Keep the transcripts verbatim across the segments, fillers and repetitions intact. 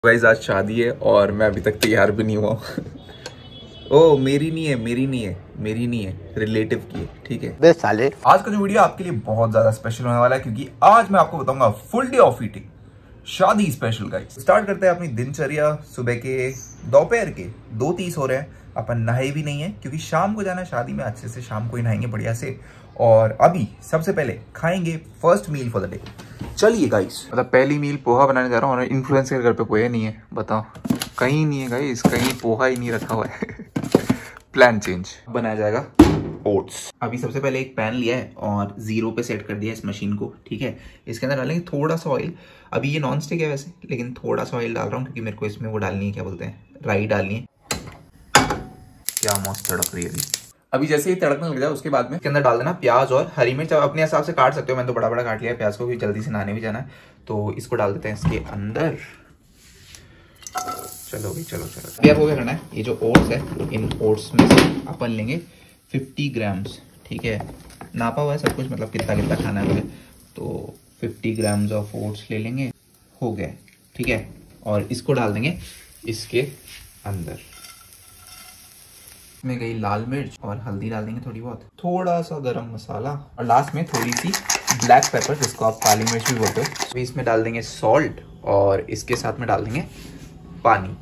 Guys आज शादी है और मैं अभी तक तैयार भी नहीं हुआ ओ मेरी नहीं है मेरी नहीं है मेरी नहीं है रिलेटिव की है, ठीक है बे साले। आज का जो वीडियो आपके लिए बहुत ज्यादा स्पेशल होने वाला है क्योंकि आज मैं आपको बताऊंगा फुल डे ऑफ ईटिंग, शादी स्पेशल। गाइस स्टार्ट करते हैं अपनी दिनचर्या सुबह के, दोपहर के दो तीस हो रहे हैं। अपन नहाए भी नहीं है क्योंकि शाम को जाना है शादी में, अच्छे से शाम को ही नहाएंगे बढ़िया से। और अभी सबसे पहले खाएंगे first meal for the day. चलिए गाइस, मतलब पहली मील पोहा बनाने जा रहा हूँ और इन्फ्लुएंसर के घर पे पोहा नहीं है, बताओ कहीं नहीं है गाइस, कहीं पोहा ही नहीं रखा हुआ है प्लान चेंज। बनाया जाएगा ओट्स। अभी सबसे पहले एक पैन लिया है और जीरो पे सेट कर दिया इस मशीन को, ठीक है। इसके अंदर डालेंगे थोड़ा सा ऑयल। अभी ये नॉन स्टिक है वैसे, लेकिन थोड़ा सा ऑयल डाल रहा हूँ क्योंकि मेरे को इसमें वो डालनी है, क्या बोलते हैं, राई डालनी है। क्या मस्त तड़क रही है अभी। अभी जैसे ही तड़कने लग जाए उसके बाद में इसके अंदर डाल देना प्याज और हरी मिर्च। आप अपने हिसाब से काट सकते हो, मैंने तो बड़ा बड़ा काट लिया है प्याज को, क्योंकि जल्दी से नहाने भी जाना है। तो इसको डाल देते हैं इसके अंदर। चलो भाई चलो चलो। अभी आपको क्या करना है, ये जो ओट्स है इन ओट्स में से अपन लेंगे पचास ग्राम्स, ठीक है। नापा हुआ है सब कुछ, मतलब कितना कितना खाना है। तो पचास ग्राम्स ऑफ ओट्स ले लेंगे, हो गए, ठीक है। और इसको डाल देंगे इसके अंदर। में गई लाल मिर्च और हल्दी डाल देंगे थोड़ी बहुत, थोड़ा सा गरम मसाला और लास्ट में थोड़ी सी ब्लैक पेपर जिसको आप काली मिर्च भी बोलते हो। अभी इसमें डाल देंगे सॉल्ट और इसके साथ में डाल देंगे पानी।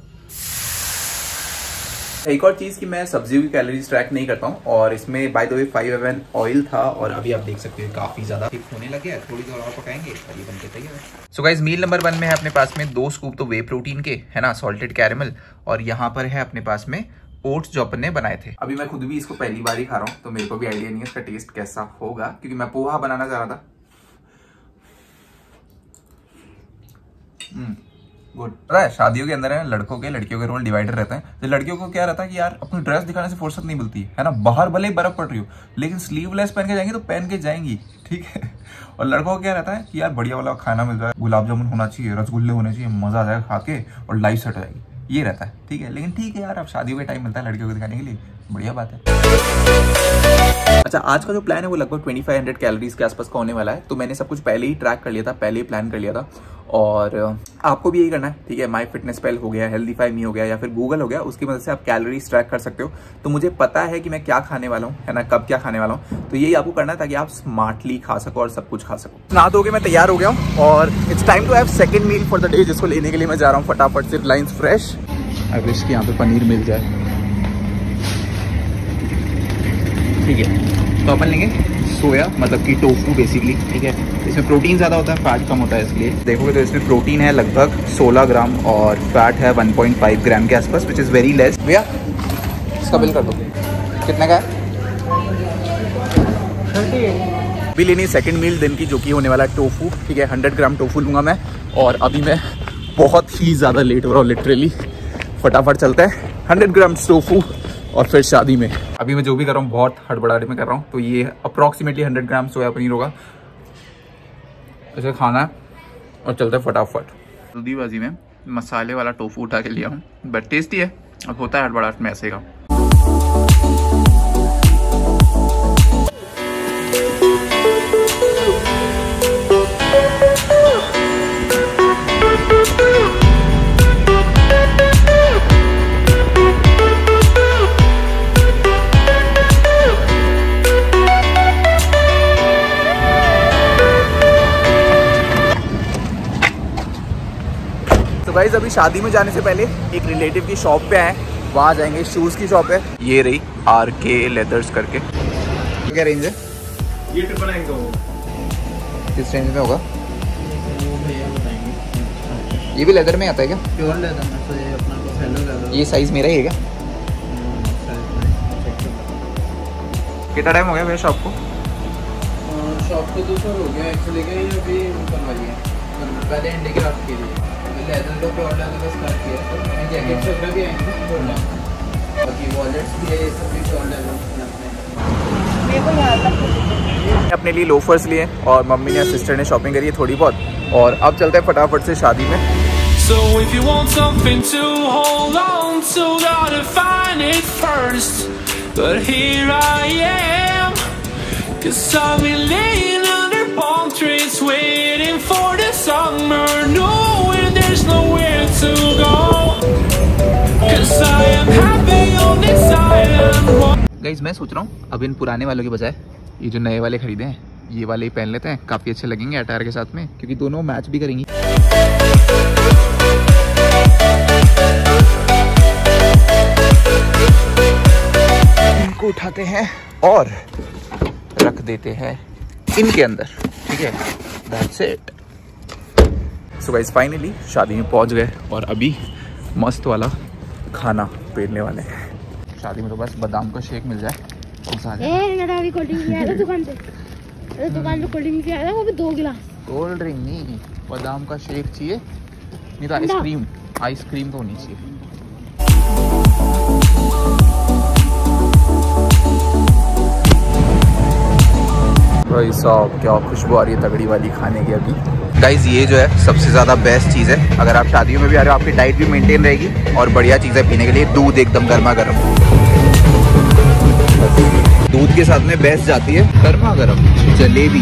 एक और चीज कि मैं सब्जियों की कैलोरीज ट्रैक नहीं करता हूँ और इसमें by the way five M L oil था और अभी आप देख सकते हो काफी ज्यादा थिक होने लगे है। थोड़ी देर और पकाएंगे और ये बनके तैयार है। So guys meal number one में है अपने पास में दो स्कूप तो वे प्रोटीन के, है ना, सॉल्टेड कैरेमल। और यहाँ पर है अपने पास में ओट्स जो अपन ने बनाए थे। अभी मैं खुद भी इसको पहली बार ही खा रहा हूँ तो मेरे को भी आइडिया नहीं है इसका टेस्ट कैसा होगा, क्योंकि मैं पोहा बनाना चाह रहा था। गुड। पता है शादियों के अंदर है लड़कों के लड़कियों के रोल डिवाइडर रहते हैं। तो लड़कियों को क्या रहता है कि यार अपनी ड्रेस दिखाने से फुर्सत नहीं मिलती है ना, बाहर भले ही बर्फ पड़ रही हो लेकिन स्लीवलेस पहन के जाएंगे तो पहन के जाएंगी, ठीक है। और लड़कों को क्या रहता है कि यार बढ़िया वाला खाना मिल जाए, गुलाब जामुन होना चाहिए, रसगुल्ले होने चाहिए, मजा आ जाएगा खा के और लाइफ सेट हो जाएगी, ये रहता है, ठीक है। लेकिन ठीक है यार, अब शादियों का टाइम मिलता है लड़कियों को दिखाने के लिए, बढ़िया बात है। अच्छा, आज का जो प्लान है वो लगभग पच्चीस सौ कैलोरीज के आसपास का होने वाला है। तो मैंने सब कुछ पहले ही ट्रैक कर लिया था, पहले ही प्लान कर लिया था और आपको भी यही करना है, ठीक है। माई फिटनेस पैल हो गया, हेल्दीफाई मी हो गया या फिर गूगल हो गया, उसकी मदद से आप कैलोरीज ट्रैक कर सकते हो। तो मुझे पता है कि मैं क्या खाने वाला हूँ, है ना, कब क्या खाने वाला हूँ। तो यही आपको करना है ताकि आप स्मार्टली खा सको और सब कुछ खा सको। नहा धो के मैं तैयार हो गया हूँ और it's time to have second meal for the day, जिसको लेने के लिए मैं जा रहा हूँ फटाफट से रिलायंस फ्रेश। अब इसके यहाँ पे पनीर मिल जाए, ठीक है। तो अपन लेंगे सोया, मतलब कि टोफू बेसिकली, ठीक है। इसमें प्रोटीन ज़्यादा होता है, फैट कम होता है, इसलिए देखोगे तो इसमें प्रोटीन है लगभग सोलह ग्राम और फैट है वन पॉइंट फाइव ग्राम के आसपास, विच इज़ वेरी लेस। भैया इसका बिल कर दो, कितने का है? अभी लेनी सेकंड मील दिन की, जो कि होने वाला है टोफू, ठीक है। हंड्रेड ग्राम टोफू लूँगा मैं। और अभी मैं बहुत ही ज़्यादा लेट हो रहा हूँ लिटरली, फटाफट चलते हैं हंड्रेड ग्राम टोफू और फिर शादी में। अभी मैं जो भी कर रहा हूँ बहुत हड़बड़ाहट में कर रहा हूँ। तो ये approximately hundred gram soya paneer होगा, इसे खाना है और चलते हैं फटाफट। जल्दीबाजी में मसाले वाला टोफू उठा के लिया हूँ, बट टेस्टी है। अब होता है हड़बड़ाहट में ऐसे का। गाइस अभी शादी में जाने से पहले एक रिलेटिव की शॉप पे आए, वहाँ जाएंगे। शूज़ की शॉप है, ये रही आर के लेदर्स करके। तो क्या रेंज है ये? ट्रिपल नाइन का होगा। किस रेंज में होगा वो भैया बताएंगे। ये भी लेदर में आता है क्या? प्योर लेदर में। तो ये अपना को सेलो लेदर। ये साइज मेरा ही है क्या? कितना टाइम हो गया भैया शॉप को? शॉप को दो साल हो गया एक्चुअली, क्या ये अभी बनवाई है, पहले इंडिया के रात की थी। लेदर तो प्योर लेदर का स्टार्ट किया, तो मैंने जैकेट्स वगैरह भी आएंगे बोलना, बाकी वॉलेट्स भी है, ये सब भी प्योर लेदर मेरे को यहाँ तक। अपने लिए लोफर्स लिए और मम्मी ने सिस्टर ने शॉपिंग करी है थोड़ी बहुत, और अब चलते हैं फटाफट से शादी में। So if you want something to hold on to, gotta find it first. But here I am, 'cause I've been laying under palm trees waiting for the summer, knowing that there's nowhere to go, 'cause I am happy on this island. Guys मैं सोच रहा हूँ अब इन पुराने वालों के बजाय ये जो नए वाले खरीदे हैं ये वाले ही पहन लेते हैं, काफ़ी अच्छे लगेंगे अटायर के साथ में, क्योंकि दोनों मैच भी करेंगी। इनको उठाते हैं और रख देते हैं इनके अंदर, ठीक है, that's it. So guys finally शादी में पहुंच गए और अभी मस्त वाला खाना पेड़ने वाले हैं। शादी में तो बस बादाम का शेक मिल जाए। ए, कोल्ड ड्रिंक भी आया था दुकान पे, अरे दुकान पे कोल्ड ड्रिंक भी आया था, वो भी दो गिलास। कोल्ड ड्रिंक नहीं, बादाम का शेक चाहिए, नहीं तो आइसक्रीम, आइसक्रीम तो होनी चाहिए। भाई साहब क्या खुशबू आ रही है तगड़ी वाली खाने की अभी। गाइज ये जो है सबसे ज़्यादा बेस्ट चीज़ है, अगर आप शादियों में भी आ रहे हो आपकी डाइट भी मेंटेन रहेगी और बढ़िया चीज़ें पीने के लिए, दूध एकदम गर्मा गर्म। दूध के साथ में बेस्ट जाती है गर्मा गर्म जलेबी।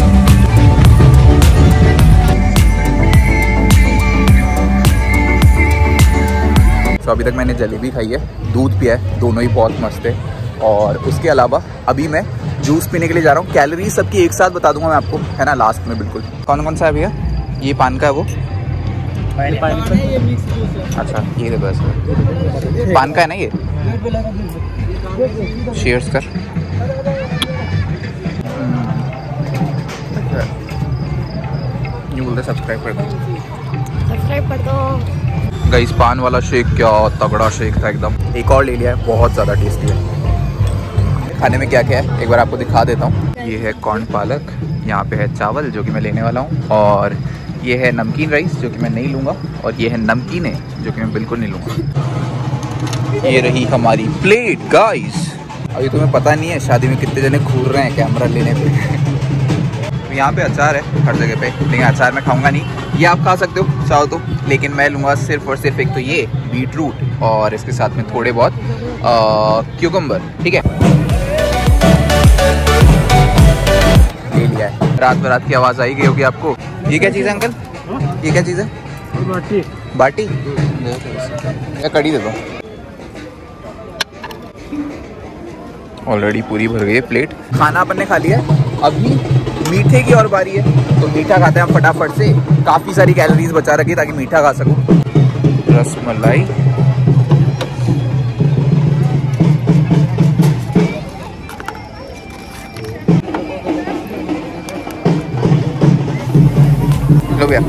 तो अभी तक मैंने जलेबी खाई है, दूध पिया है, दोनों ही बहुत मस्त है। और उसके अलावा अभी मैं जूस पीने के लिए जा रहा हूँ। कैलोरीज सबकी एक साथ बता दूंगा मैं आपको, है ना, लास्ट में बिल्कुल। कौन कौन सा है भैया? ये पान का है वो? अच्छा ये देखो ऐसा पान का है ना ये। शेयर्स कर। न्यू बोलते सब्सक्राइब कर दो, सब्सक्राइब कर दो। गाइस पान वाला शेक क्या तगड़ा शेक था एकदम। एक और ले लिया है, बहुत ज़्यादा टेस्टी है। खाने में क्या क्या है एक बार आपको दिखा देता हूँ। ये है कॉर्न पालक, यहाँ पे है चावल जो कि मैं लेने वाला हूँ, और ये है नमकीन राइस जो कि मैं नहीं लूँगा, और ये है नमकीन है जो कि मैं बिल्कुल नहीं लूँगा। ये रही हमारी प्लेट गाइस। अभी तुम्हें पता नहीं है शादी में कितने जने घूर रहे हैं कैमरा लेने पे। तो यहाँ पे अचार है हर जगह पे, लेकिन अचार मैं खाऊंगा नहीं। ये आप खा सकते हो चाहो तो, लेकिन मैं लूँगा सिर्फ और सिर्फ एक तो ये बीट रूट और इसके साथ में थोड़े बहुत क्यूकम्बर, ठीक है। ले लिया है। रात बरात की आवाज़ आई गई होगी आपको। ये क्या चीज़ है अंकल? ये क्या चीज़ है? बाटी। बाटी या कड़ी दे दो। ऑलरेडी पूरी भर गई है प्लेट। खाना अपन ने खा लिया है, अभी मीठे की और बारी है, तो मीठा खाते हैं हम फटाफट से। काफ़ी सारी कैलोरीज बचा रखी ताकि मीठा खा सकूं। रसमलाई, लो भैया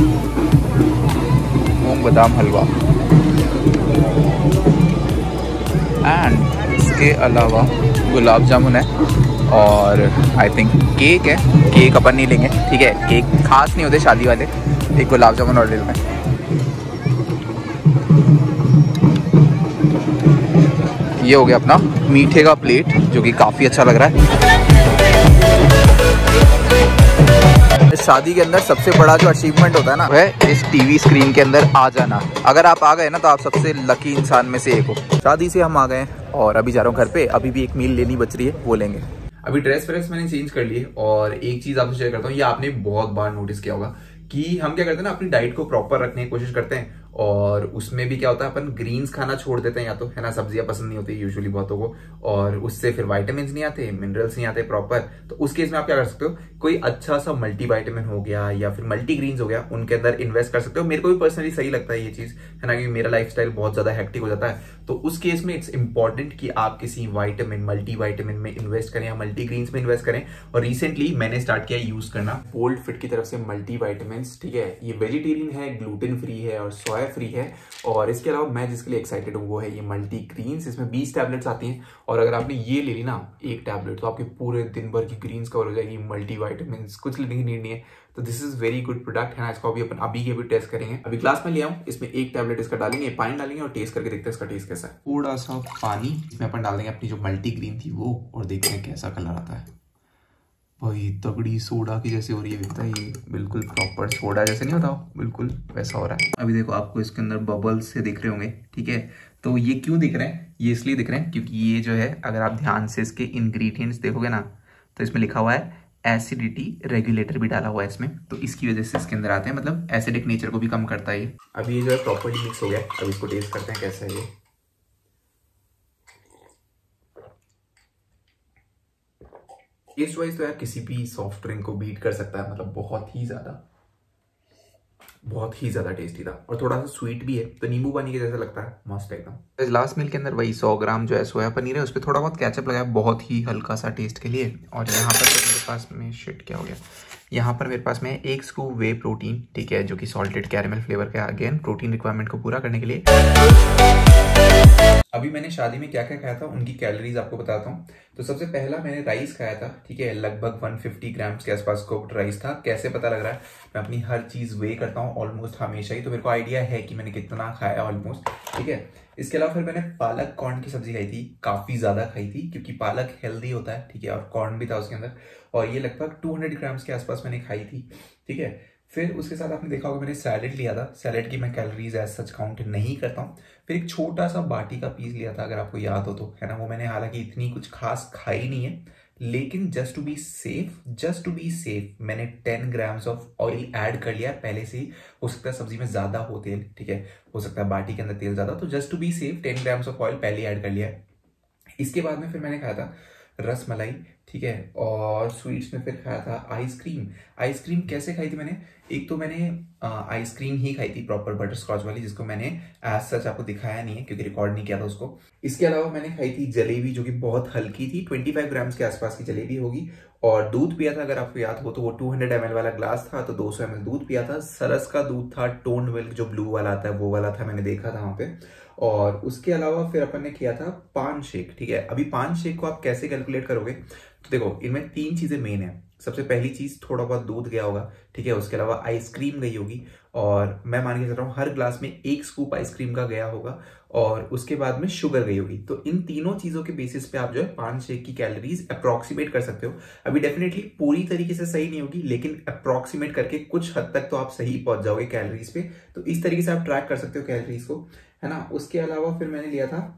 मूंग बादाम हलवा, एंड इसके अलावा गुलाब जामुन है, और आई थिंक केक है। केक अपन नहीं लेंगे, ठीक है, केक खास नहीं होते शादी वाले। एक गुलाब जामुन ऑर्डर लेना है। ये हो गया अपना मीठे का प्लेट जो कि काफ़ी अच्छा लग रहा है। शादी के अंदर सबसे बड़ा जो अचीवमेंट होता है ना, वह इस टीवी स्क्रीन के अंदर आ जाना। अगर आप आ गए ना तो आप सबसे लकी इंसान में से एक हो। शादी से हम आ गए और अभी जा रहा हूँ घर पे। अभी भी एक मील लेनी बच रही है, वो लेंगे। अभी ड्रेस व्रेस मैंने चेंज कर ली है, और एक चीज आपसे शेयर करता हूँ, ये आपने बहुत बार नोटिस किया होगा कि हम क्या करते हैं ना, अपनी डाइट को प्रॉपर रखने की कोशिश करते हैं, और उसमें भी क्या होता है अपन ग्रीन्स खाना छोड़ देते हैं, या तो है ना, सब्जियां पसंद नहीं होती यूजुअली बहुतों को, और उससे फिर विटामिन्स नहीं आते, मिनरल्स नहीं आते प्रॉपर। तो उस केस में आप क्या कर सकते हो, कोई अच्छा सा मल्टीविटामिन हो गया या फिर मल्टी ग्रीन्स हो गया, उनके अंदर इन्वेस्ट कर सकते हो। मेरे को भी पर्सनली सही लगता है ये चीज, है ना, क्योंकि मेरा लाइफस्टाइल बहुत ज्यादा हेक्टिक हो जाता है। तो उस केस में इट्स इंपॉर्टेंट कि आप किसी विटामिन, मल्टी विटामिन में इन्वेस्ट करें या मल्टी ग्रीन्स में इन्वेस्ट करें। और रिसेंटली मैंने स्टार्ट किया यूज करना बोल्ड फिट की तरफ से मल्टी विटामिन, ठीक है। ये वेजिटेरियन है, ग्लूटेन फ्री है और सोया फ्री है। और इसके अलावा मैं जिसके लिए एक्साइटेड हूँ वो है ये मल्टी ग्रीन्स। इसमें बीस टैबलेट्स आती हैं, और अगर आपने ये ले ली ना एक टैबलेट, तो आपके पूरे दिन भर की ग्रीन्स कवर हो जाएगी। मल्टी विटामिन कुछ लेने की नीड नहीं है। तो this is very good product, है ना। इसको अभी अपन अभी के भी टेस्ट करेंगे। अभी ग्लास में लिया हूँ, इसमें एक टैबलेट इसका डालेंगे, पानी डालेंगे और टेस्ट करके देखते हैं इसका टेस्ट कैसा है। थोड़ा सा पानी इसमें अपन डाल देंगे अपनी जो मल्टी ग्रीन थी वो, और देखते हैं कैसा कलर आता है। भाई तगड़ी सोडा की जैसे हो रही है, दिखता है ये बिल्कुल प्रॉपर सोडा जैसे नहीं होता, बिल्कुल वैसा हो रहा है। अभी देखो आपको इसके अंदर बबल्स से दिख रहे होंगे, ठीक है। तो ये क्यों दिख रहे हैं, ये इसलिए दिख रहे हैं क्योंकि ये जो है, अगर आप ध्यान से इसके इंग्रेडिएंट्स देखोगे ना, तो इसमें लिखा हुआ है एसिडिटी रेगुलेटर भी डाला हुआ है इसमें, तो इसकी वजह से इसके अंदर आते हैं, मतलब एसिडिक नेचर को भी कम करता है ये। अभी ये जो है प्रॉपर्ली मिक्स हो गया, अब इसको टेस्ट करते हैं कैसा है ये। टेस्ट वाइज तो यार किसी भी सॉफ्ट ड्रिंक को बीट कर सकता है, मतलब बहुत ही ज्यादा बहुत ही ज्यादा टेस्टी था और थोड़ा सा स्वीट भी है, तो नींबू पानी के जैसा लगता है, मस्त एकदम। लास्ट मील के अंदर वही सौ ग्राम जो है सोया पनीर है, उस पर थोड़ा बहुत केचप लगाया, बहुत ही हल्का सा टेस्ट के लिए। और यहाँ पर तो मेरे पास में शिट क्या हो गया, यहाँ पर मेरे पास में एक स्कूप वे प्रोटीन, ठीक है, जो कि सॉल्टेड कैरेमल फ्लेवर का, अगेन प्रोटीन रिक्वायरमेंट को पूरा करने के लिए। अभी मैंने शादी में क्या क्या खाया था उनकी कैलोरीज आपको बताता हूँ। तो सबसे पहला मैंने राइस खाया था, ठीक है, लगभग एक सौ पचास ग्राम्स के आसपास कुक्ड राइस था। कैसे पता लग रहा है, मैं अपनी हर चीज वे करता हूँ ऑलमोस्ट हमेशा ही, तो मेरे को आइडिया है कि मैंने कितना खाया ऑलमोस्ट, ठीक है। इसके अलावा फिर मैंने पालक कॉर्न की सब्जी खाई थी, काफी ज्यादा खाई थी क्योंकि पालक हेल्दी होता है, ठीक है, और कॉर्न भी था उसके अंदर, और ये लगभग दो सौ ग्राम्स के आसपास मैंने खाई थी, ठीक है। फिर उसके साथ आपने देखा होगा मैंने सैलेड लिया था, सैलेड की मैं कैलोरीज एज सच काउंट नहीं करता हूँ। फिर एक छोटा सा बाटी का पीस लिया था, अगर आपको याद हो तो, है ना, वो मैंने हालांकि इतनी कुछ खास खाई नहीं है, लेकिन just to be safe just to be safe मैंने ten grams of oil add कर लिया पहले से ही। हो सकता है सब्जी में ज्यादा हो तेल, ठीक है, हो सकता है बाटी के अंदर तेल ज्यादा, तो just to be safe ten grams of oil पहले ऐड कर लिया है। इसके बाद में फिर मैंने खाया था रस मलाई, ठीक है, और स्वीट्स में फिर खाया था आइसक्रीम। आइसक्रीम कैसे खाई थी मैंने, एक तो मैंने आइसक्रीम ही खाई थी प्रॉपर बटर स्कॉच वाली, जिसको मैंने एज सच आपको दिखाया नहीं है क्योंकि रिकॉर्ड नहीं किया था उसको। इसके अलावा मैंने खाई थी जलेबी, जो कि बहुत हल्की थी, पच्चीस ग्राम्स के आसपास की जलेबी होगी, और दूध पिया था, अगर आपको याद हो तो वो दो सौ एम एल वाला ग्लास था, तो दो सौ एम एल दूध पिया था। सरस का दूध था, टोन मिल्क जो ब्लू वाला आता है वो वाला था, मैंने देखा था वहां पे। और उसके अलावा फिर अपन ने किया था पान शेक, ठीक है। अभी पान शेक को आप कैसे कैलकुलेट करोगे, तो देखो इनमें तीन चीजें मेन है। सबसे पहली चीज थोड़ा बहुत दूध गया होगा, ठीक है, उसके अलावा आइसक्रीम गई होगी, और मैं मान के चल रहा हूँ हर ग्लास में एक स्कूप आइसक्रीम का गया होगा, और उसके बाद में शुगर गई होगी। तो इन तीनों चीजों के बेसिस पे आप जो है पान शेक की कैलोरीज अप्रोक्सीमेट कर सकते हो। अभी डेफिनेटली पूरी तरीके से सही नहीं होगी, लेकिन अप्रोक्सीमेट करके कुछ हद तक तो आप सही पहुंच जाओगे कैलोरीज पे। तो इस तरीके से आप ट्रैक कर सकते हो कैलोरीज को, है ना। उसके अलावा फिर मैंने लिया था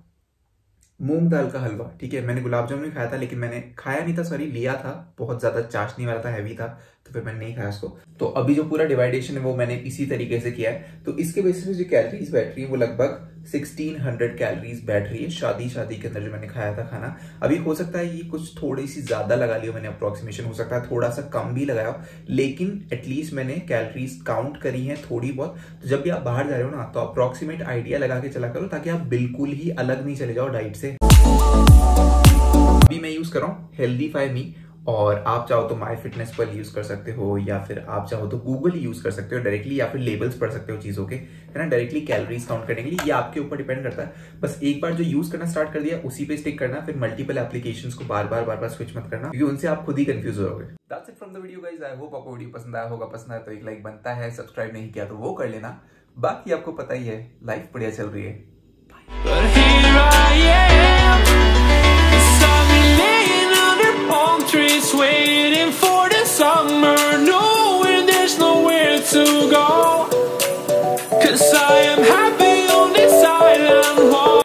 मूंग दाल का हलवा, ठीक है, मैंने गुलाब जामुन भी खाया था, लेकिन मैंने खाया नहीं था, सॉरी लिया था, बहुत ज्यादा चाशनी वाला था, हैवी था, तो फिर मैंने नहीं खाया उसको। तो अभी जो पूरा डिवाइडेशन है वो मैंने इसी तरीके से किया है। तो इसके बेसिस पे जो कैलोरीज बैठ रही है वो लगभग सोलह सौ कैलोरीज बैठ रही है शादी शादी के अंदर जो मैंने खाया था खाना। अभी हो सकता है ये कुछ थोड़ी सी ज्यादा लगा लियो मैंने अप्रोक्सीमेशन, हो सकता है थोड़ा सा कम भी लगाया, लेकिन एटलीस्ट मैंने कैलोरीज काउंट करी है थोड़ी बहुत। तो जब भी आप बाहर जा रहे हो ना, तो अप्रोक्सीमेट आइडिया लगा के चला करो, ताकि आप बिल्कुल ही अलग नहीं चले जाओ डाइट से। अभी मैं यूज कर रहा हूँ हेल्दी फाई मी, और आप चाहो तो माई फिटनेस पर यूज कर सकते हो, या फिर आप चाहो तो गूगल यूज कर सकते हो डायरेक्टली, या फिर लेबल्स पढ़ सकते हो चीजों के, है ना, डायरेक्टली कैलोरीज काउंट करने के लिए। ये आपके ऊपर डिपेंड करता है। बस एक बार जो यूज करना स्टार्ट कर दिया उसी पे स्टिक करना, फिर मल्टीपल एप्लीकेशंस को बार बार बार बार स्विच मत करना, क्योंकि उनसे आप खुद ही कंफ्यूज होगे। That's it from the video guys, I hope आपको वीडियो पसंद आया होगा। पसंद आया तो एक लाइक बनता है, सब्सक्राइब नहीं किया तो वो कर लेना। बाकी आपको पता ही है, लाइफ बढ़िया चल रही है। But here I am, 'cause I've been laying under palm trees waiting.